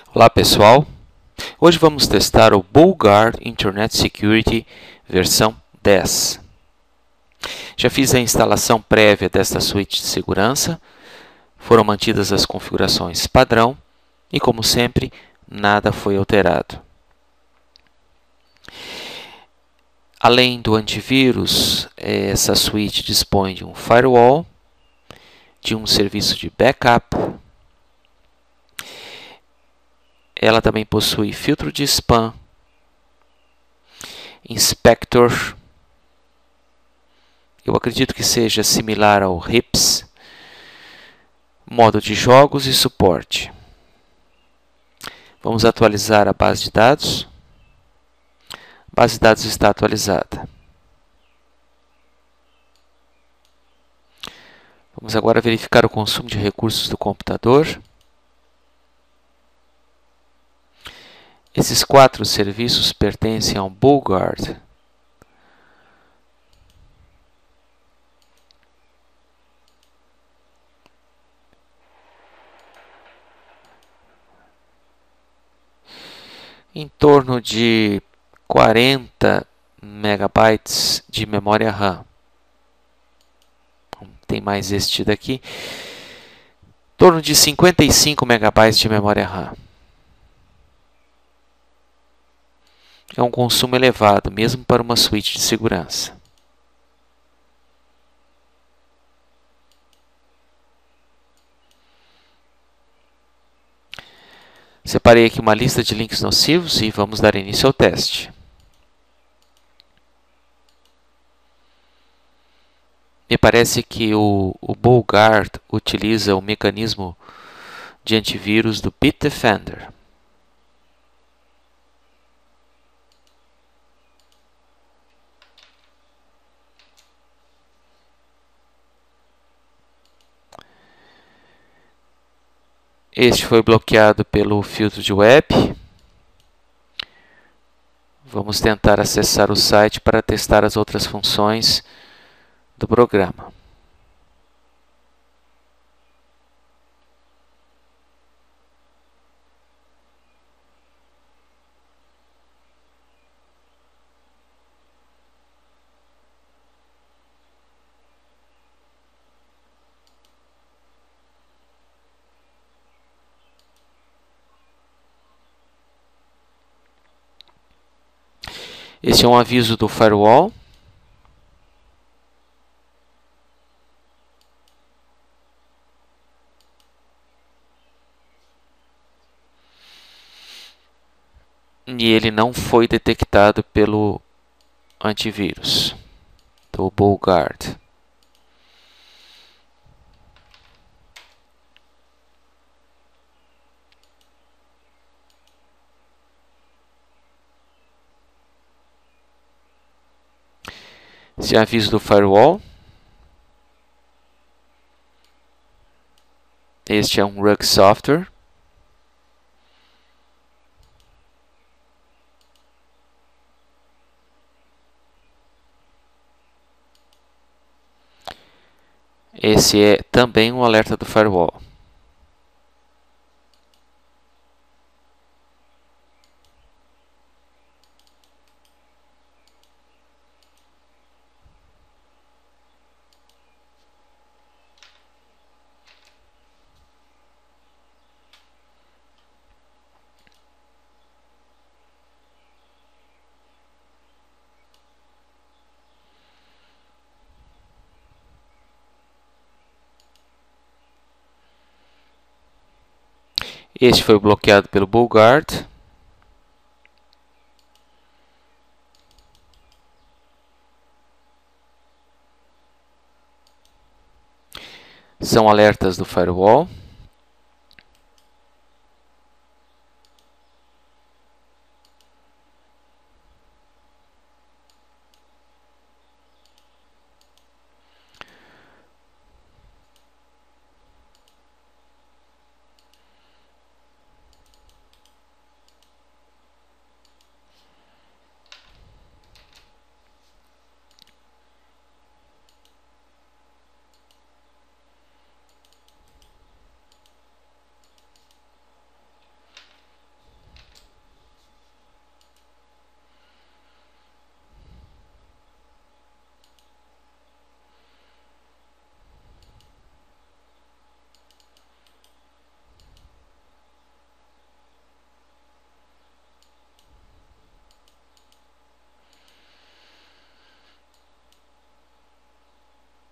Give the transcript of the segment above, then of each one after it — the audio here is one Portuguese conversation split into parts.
Olá pessoal, hoje vamos testar o BullGuard Internet Security versão 10. Já fiz a instalação prévia desta suíte de segurança, foram mantidas as configurações padrão e, como sempre, nada foi alterado. Além do antivírus, essa suíte dispõe de um firewall, de um serviço de backup. Ela também possui filtro de spam, inspector, eu acredito que seja similar ao RIPS, modo de jogos e suporte. Vamos atualizar a base de dados. A base de dados está atualizada. Vamos agora verificar o consumo de recursos do computador. Esses 4 serviços pertencem ao BullGuard. Em torno de 40 megabytes de memória RAM. Tem mais este daqui. Em torno de 55 megabytes de memória RAM. É um consumo elevado, mesmo para uma suíte de segurança. Separei aqui uma lista de links nocivos e vamos dar início ao teste. Me parece que o BullGuard utiliza o mecanismo de antivírus do Bitdefender. Este foi bloqueado pelo filtro de web. Vamos tentar acessar o site para testar as outras funções do programa. Este é um aviso do firewall. E ele não foi detectado pelo antivírus do BullGuard. Esse é aviso do firewall. Este é um Rug Software. Esse é também um alerta do firewall. Este foi bloqueado pelo BullGuard. São alertas do firewall.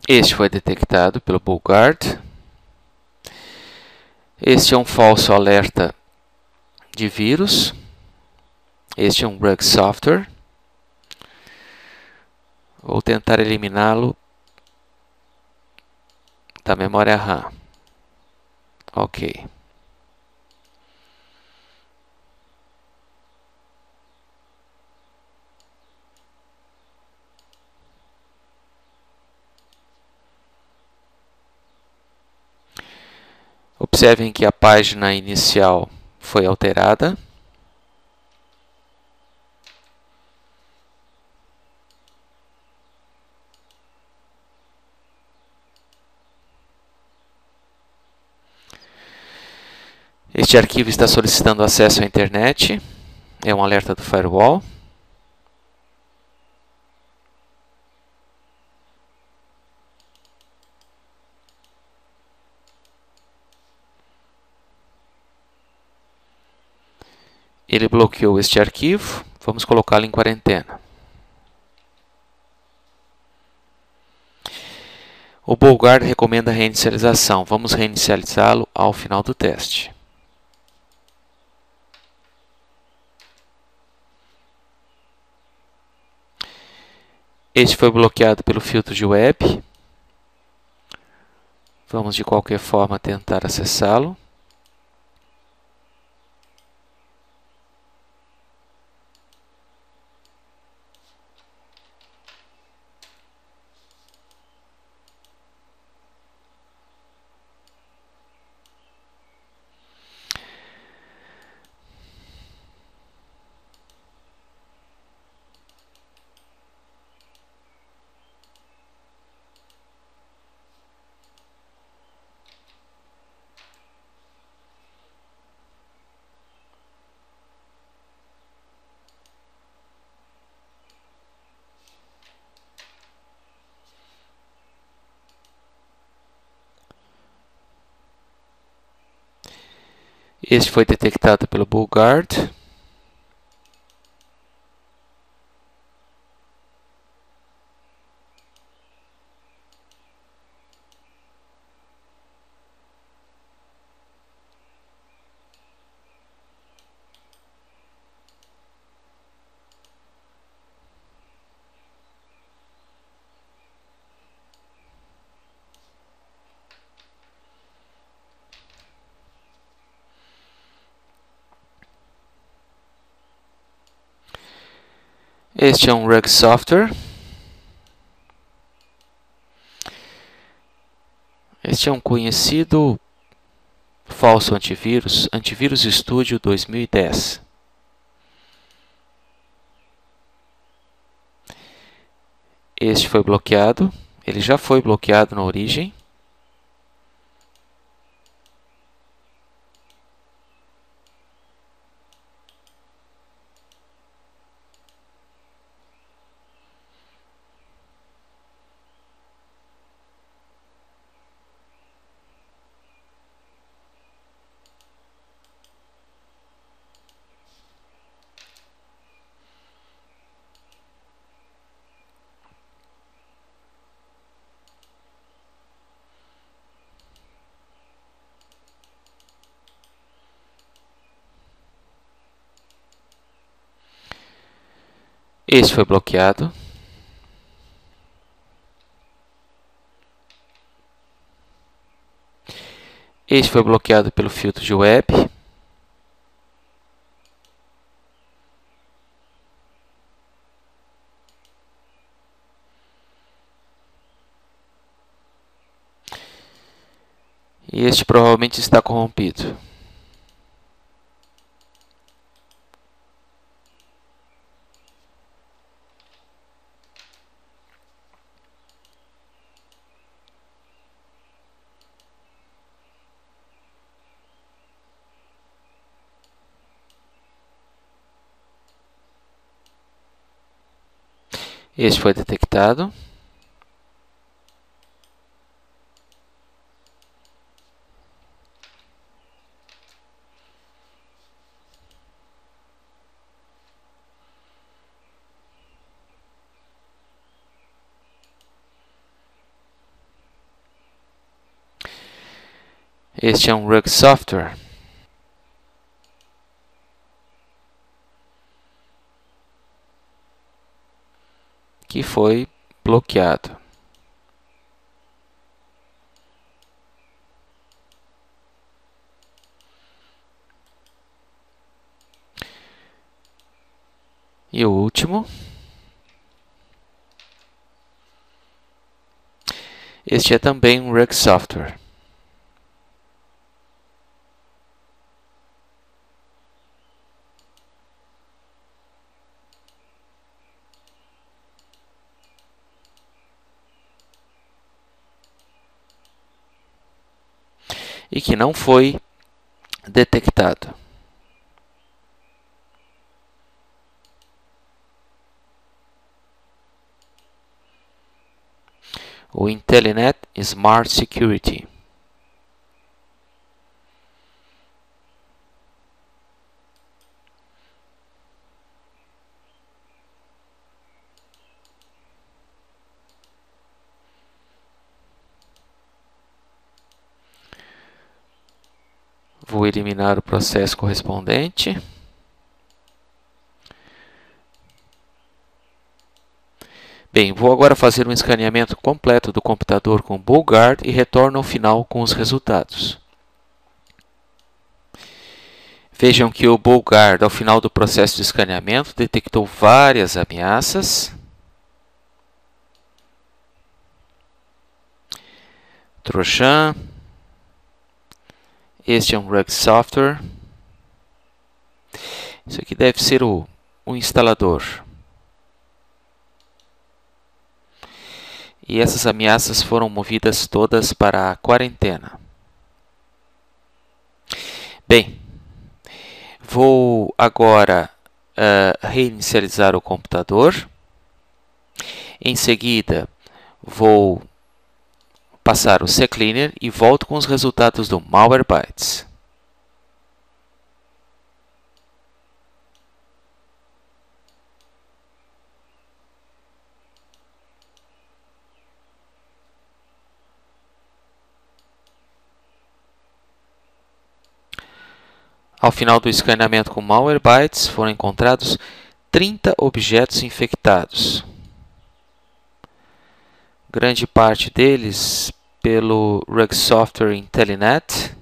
Este foi detectado pelo BullGuard. Este é um falso alerta de vírus. Este é um Rug Software. Vou tentar eliminá-lo da memória RAM. Ok. Observem que a página inicial foi alterada. Este arquivo está solicitando acesso à internet. É um alerta do firewall. Ele bloqueou este arquivo. Vamos colocá-lo em quarentena. O BullGuard recomenda a reinicialização. Vamos reinicializá-lo ao final do teste. Este foi bloqueado pelo filtro de web. Vamos de qualquer forma tentar acessá-lo. Este foi detectado pelo BullGuard. Este é um Rug Software. Este é um conhecido falso antivírus, Antivírus Studio 2010. Este foi bloqueado. Ele já foi bloqueado na origem. Este foi bloqueado. Este foi bloqueado pelo filtro de web. E este provavelmente está corrompido. Este foi detectado. Este é um Rug Software. Que foi bloqueado. E o último. Este é também um Rug Software. E que não foi detectado. O Intelinet Smart Security. Vou eliminar o processo correspondente. Bem, vou agora fazer um escaneamento completo do computador com o BullGuard e retorno ao final com os resultados. Vejam que o BullGuard, ao final do processo de escaneamento, detectou várias ameaças. Trojan. Este é um Rug Software. Isso aqui deve ser o instalador. E essas ameaças foram movidas todas para a quarentena. Bem, vou agora reinicializar o computador. Em seguida, vou passar o CCleaner e volto com os resultados do Malwarebytes. Ao final do escaneamento com Malwarebytes, foram encontrados 30 objetos infectados. Grande parte deles pelo Rug Software Intelinet.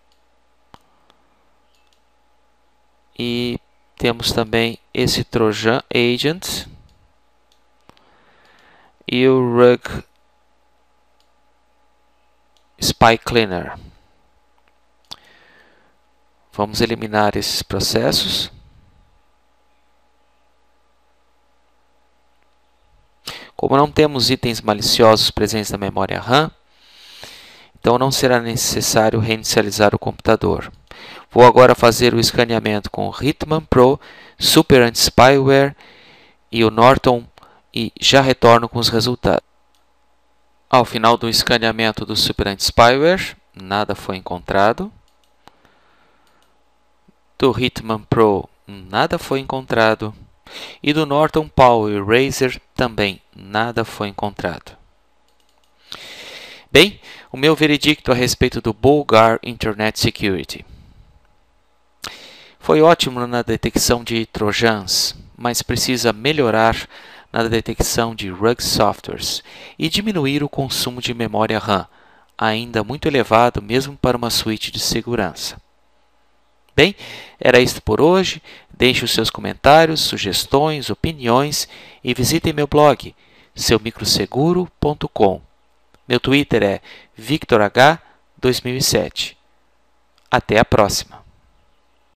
E temos também esse Trojan Agent e o Rug Spy Cleaner. Vamos eliminar esses processos. Como não temos itens maliciosos presentes na memória RAM, então não será necessário reinicializar o computador. Vou agora fazer o escaneamento com o Hitman Pro, Super Anti-Spyware e o Norton e já retorno com os resultados. Ao final do escaneamento do Super Anti-Spyware, nada foi encontrado. Do Hitman Pro, nada foi encontrado. E do Norton Power Eraser também nada foi encontrado. Bem, o meu veredicto a respeito do BullGuard Internet Security. Foi ótimo na detecção de trojans, mas precisa melhorar na detecção de Rug Softwares e diminuir o consumo de memória RAM, ainda muito elevado mesmo para uma suíte de segurança. Bem, era isto por hoje. Deixe os seus comentários, sugestões, opiniões e visitem meu blog, seumicroseguro.com. Meu Twitter é VictorH2007. Até a próxima!